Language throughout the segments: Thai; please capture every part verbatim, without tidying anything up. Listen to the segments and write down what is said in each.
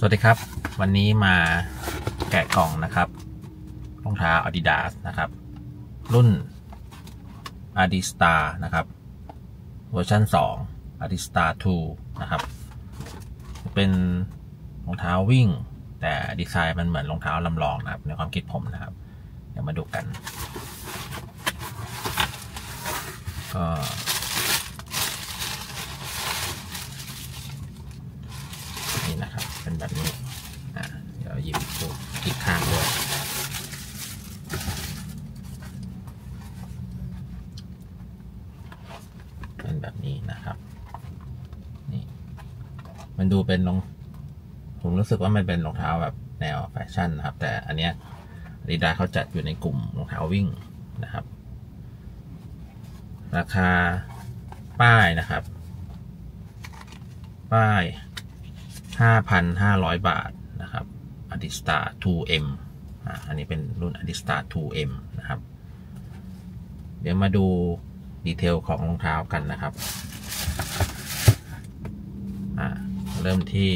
สวัสดีครับวันนี้มาแกะกล่องนะครับรองเท้า Adidas นะครับรุ่น Adistar นะครับเวอร์ชันสอง Adistar ทู นะครับเป็นรองเท้าวิ่งแต่ดีไซน์มันเหมือนรองเท้าลำลองนะครับในความคิดผมนะครับเดี๋ยวมาดูกันก็นี่นะครับเป็นแบบนี้อ่ะเดี๋ยวหยิบดูอีกข้างด้วยเป็นแบบนี้นะครับนี่มันดูเป็นรองผมรู้สึกว่ามันเป็นรองเท้าแบบแนวแฟชั่นนะครับแต่อันเนี้ยAdidasเขาจัดอยู่ในกลุ่มรองเท้าวิ่งนะครับราคาป้ายนะครับป้าย ห้าพันห้าร้อย บาทนะครับ Adistar ทู เอ็ม อ่าอันนี้เป็นรุ่น Adistar ทู เอ็ม นะครับเดี๋ยวมาดูดีเทลของรองเท้ากันนะครับอ่าเริ่มที่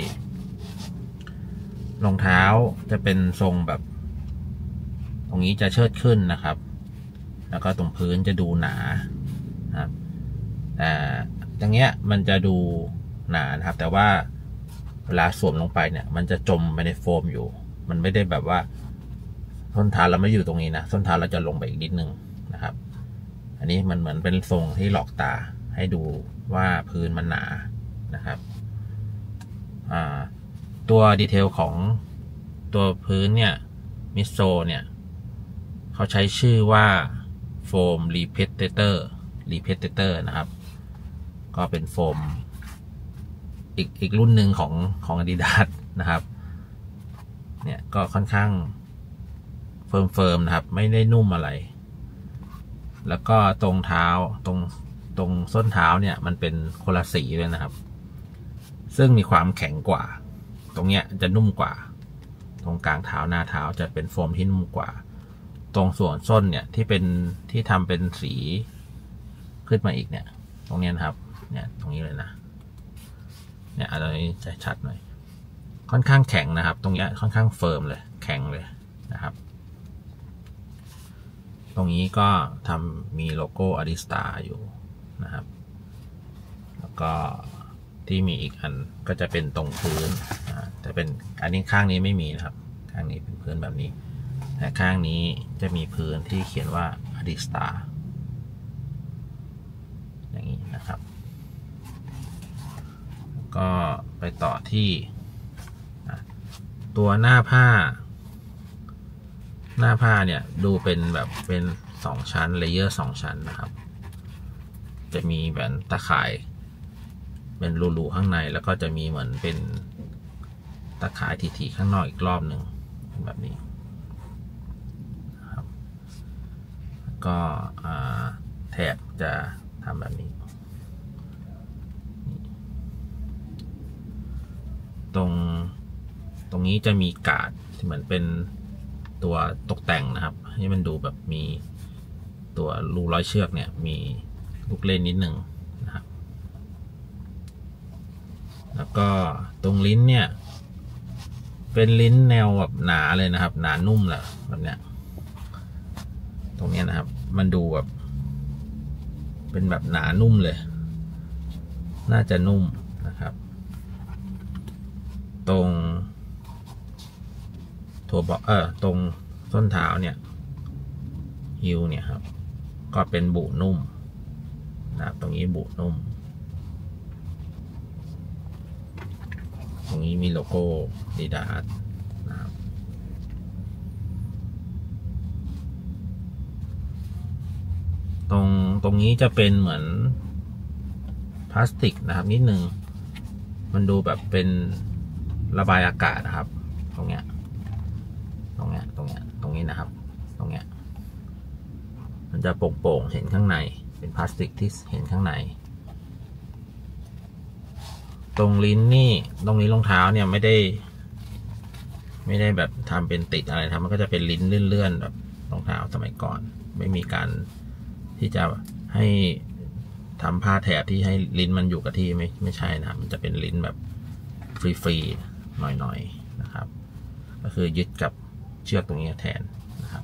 รองเท้าจะเป็นทรงแบบตรงนี้จะเชิดขึ้นนะครับแล้วก็ตรงพื้นจะดูหนาครับแต่ตรงเนี้ยมันจะดูหนานะครับแต่ว่าเวลาสวมลงไปเนี่ยมันจะจมไปในโฟมอยู่มันไม่ได้แบบว่าส้นเท้าเราไม่อยู่ตรงนี้นะส้นเท้าเราจะลงไปอีกนิดนึงนะครับอันนี้มันเหมือนเป็นทรงที่หลอกตาให้ดูว่าพื้นมันหนานะครับอ่าตัวดีเทลของตัวพื้นเนี่ยมิดโซเนี่ยเขาใช้ชื่อว่าโฟม Repetitor Repetitor นะครับก็เป็นโฟมอีกอีกรุ่นหนึ่งของของ Adidas นะครับเนี่ยก็ค่อนข้างเฟิร์มเฟิร์มนะครับไม่ได้นุ่มอะไรแล้วก็ตรงเท้าตรงตรงส้นเท้าเนี่ยมันเป็นคนละสีเลยนะครับซึ่งมีความแข็งกว่าตรงเนี้ยจะนุ่มกว่าตรงกลางเท้าหน้าเท้าจะเป็นโฟมที่นุ่มกว่าตรงส่วนส้นเนี่ยที่เป็นที่ทำเป็นสีขึ้นมาอีกเนี่ยตรงนี้นะครับเนี่ยตรงนี้เลยนะเนี่ยอันนี้จะชัดหน่อยค่อนข้างแข็งนะครับตรงนี้ค่อนข้างเฟิร์มเลยแข็งเลยนะครับตรงนี้ก็ทำมีโลโก้ Adistar อยู่นะครับแล้วก็ที่มีอีกอันก็จะเป็นตรงพื้นแต่เป็นอันนี้ข้างนี้ไม่มีนะครับข้างนี้เป็นพื้นแบบนี้แต่ข้างนี้จะมีพื้นที่เขียนว่า Adistar อย่างนี้นะครับก็ไปต่อที่ตัวหน้าผ้าหน้าผ้าเนี่ยดูเป็นแบบเป็นสองชั้นเลเยอร์สองชั้นนะครับจะมีแบบตะข่ายเป็นรูๆข้างในแล้วก็จะมีเหมือนเป็นตะข่ายถี่ๆข้างนอกอีกรอบหนึ่งแบบนี้ครับก็แถบจะทำแบบนี้ตรงตรงนี้จะมีการ์ดที่เหมือนเป็นตัวตกแต่งนะครับให้มันดูแบบมีตัวรูร้อยเชือกเนี่ยมีลูกเล่นนิดหนึ่งนะครับแล้วก็ตรงลิ้นเนี่ยเป็นลิ้นแนวแบบหนาเลยนะครับหนานุ่มแหละแบบเนี้ยตรงนี้นะครับมันดูแบบเป็นแบบหนานุ่มเลยน่าจะนุ่มนะครับตรงตัวบอกเออตรงส้นเท้าเนี่ยฮิลเนี่ยครับก็เป็นบุนุ่มนะครับตรงนี้บุนุ่มตรงนี้มีโลโก้ Adidas นะครับตรงตรงนี้จะเป็นเหมือนพลาสติกนะครับนิดนึงมันดูแบบเป็นระบายอากาศนะครับตรงเนี้ยตรงเนี้ยตรงเนี้ยตรงนี้นะครับตรงเนี้ยมันจะโป่งๆเห็นข้างในเป็นพลาสติกที่เห็นข้างในตรงลิ้นนี่ตรงนี้รองเท้าเนี่ยไม่ได้ไม่ได้แบบทำเป็นติดอะไรทำมันก็จะเป็นลิ้นเลื่อนๆแบบรองเท้าสมัยก่อนไม่มีการที่จะให้ทำผ้าแถบที่ให้ลิ้นมันอยู่กับที่ไม่ไม่ใช่นะครับมันจะเป็นลิ้นแบบฟรีๆหน่อยๆนะครับก็คือยึดกับเชือกตรงนี้แทนนะครับ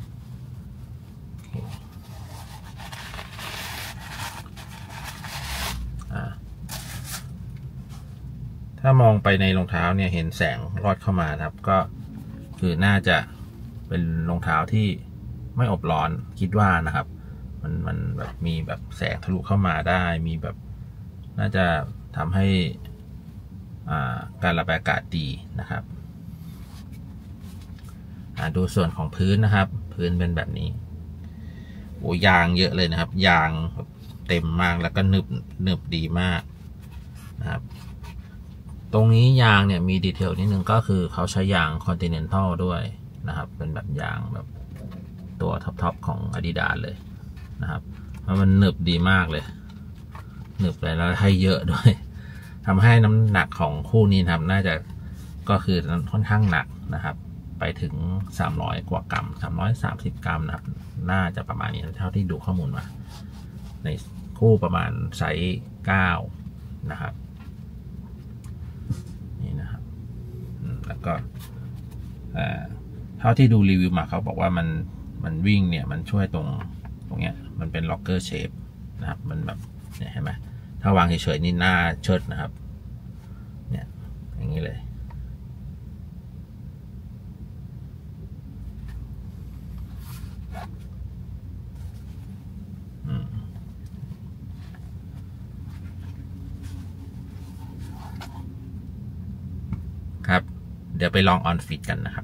ถ้ามองไปในรองเท้าเนี่ยเห็นแสงรอดเข้ามาครับก็คือน่าจะเป็นรองเท้าที่ไม่อบร้อนคิดว่านะครับมันมันแบบมีแบบแสงทะลุเข้ามาได้มีแบบน่าจะทำให้การระบายอากาศดีนะครับดูส่วนของพื้นนะครับพื้นเป็นแบบนี้โอ้ยางเยอะเลยนะครับยางเต็มมากแล้วก็หนึบหนึบดีมากนะครับตรงนี้ยางเนี่ยมีดีเทลนิดนึงก็คือเขาใช้ยาง Continental ด้วยนะครับเป็นแบบยางแบบตัวท็อปๆของ Adidas เลยนะครับเพราะมันหนึบดีมากเลยหนึบเลยแล้วให้เยอะด้วยทำให้น้ำหนักของคู่นี้นะครับน่าจะก็คือค่อนข้างหนักนะครับไปถึงสามร้อยกว่ากรัมสามร้อยสามสิบกรัมนะครับน่าจะประมาณนี้เท่าที่ดูข้อมูลมาในคู่ประมาณไซส์เก้านะครับนี่นะครับแล้วก็เท่าที่ดูรีวิวมาเขาบอกว่ามันมันวิ่งเนี่ยมันช่วยตรงตรงเนี้ยมันเป็นล็อกเกอร์เชฟนะครับมันแบบเนี่ยเห็นไหมถ้าวางเฉยๆนี่หน้าเชิดนะครับเนี่ยอย่างนี้เลยครับเดี๋ยวไปลองออนฟิตกันนะครับ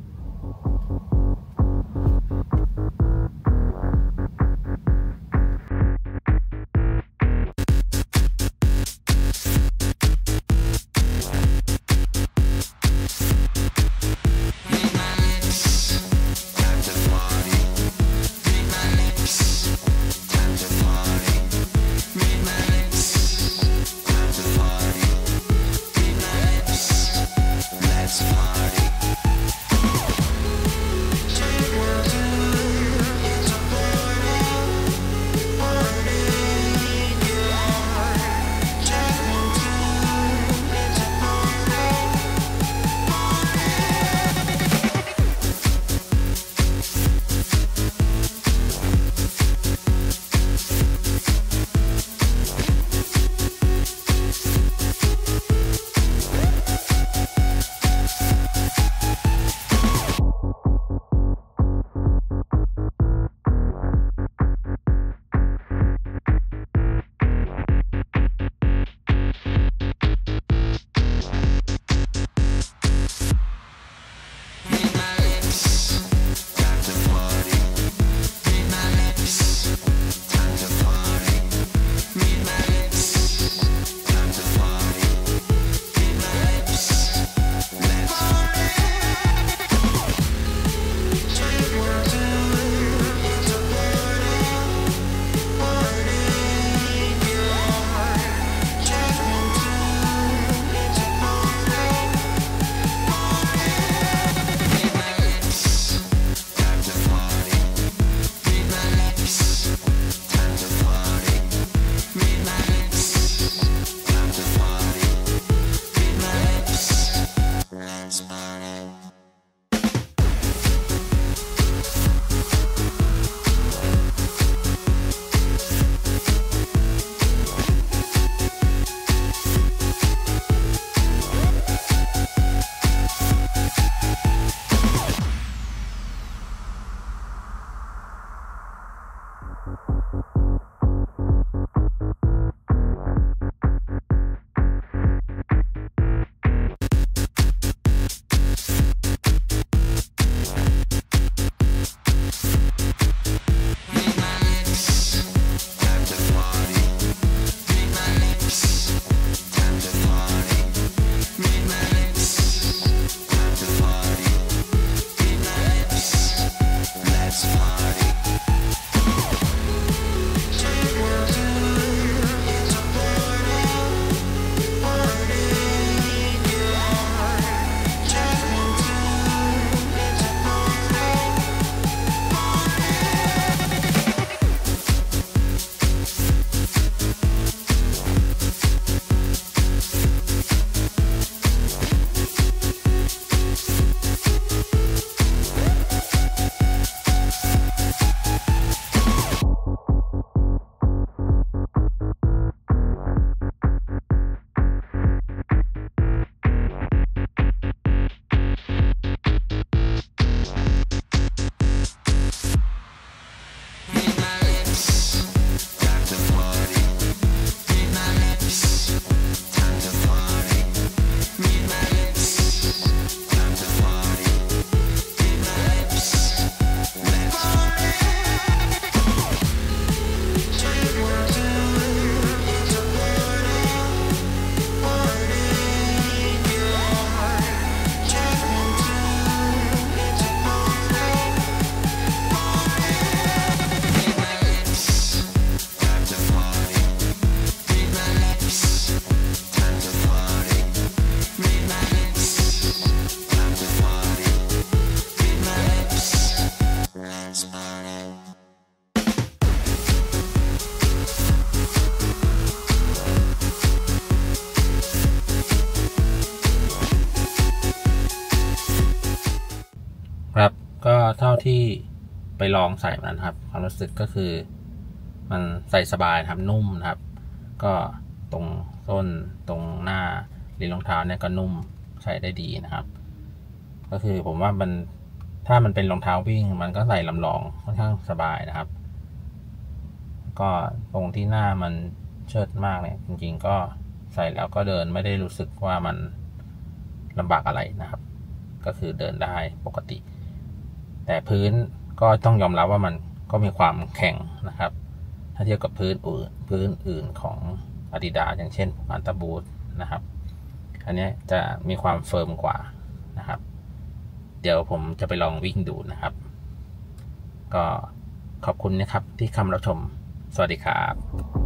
เท่าที่ไปลองใส่มันครับความรู้สึกก็คือมันใส่สบายครับนุ่มนะครับก็ตรงส้นตรงหน้าลิ้นรองเท้าเนี่ยก็นุ่มใส่ได้ดีนะครับก็คือผมว่ามันถ้ามันเป็นรองเท้าวิ่งมันก็ใส่ลำลองค่อนข้างสบายนะครับก็ตรงที่หน้ามันเชิดมากเนี่ยจริงๆก็ใส่แล้วก็เดินไม่ได้รู้สึกว่ามันลำบากอะไรนะครับก็คือเดินได้ปกติแต่พื้นก็ต้องยอมรับว่ามันก็มีความแข็งนะครับถ้าเทียบกับพื้นอื่นพื้นอื่นของ Adidas อย่างเช่นอันตาบูทนะครับอันนี้จะมีความเฟิร์มกว่านะครับเดี๋ยวผมจะไปลองวิ่งดูนะครับก็ขอบคุณนะครับที่เข้ามารับชมสวัสดีครับ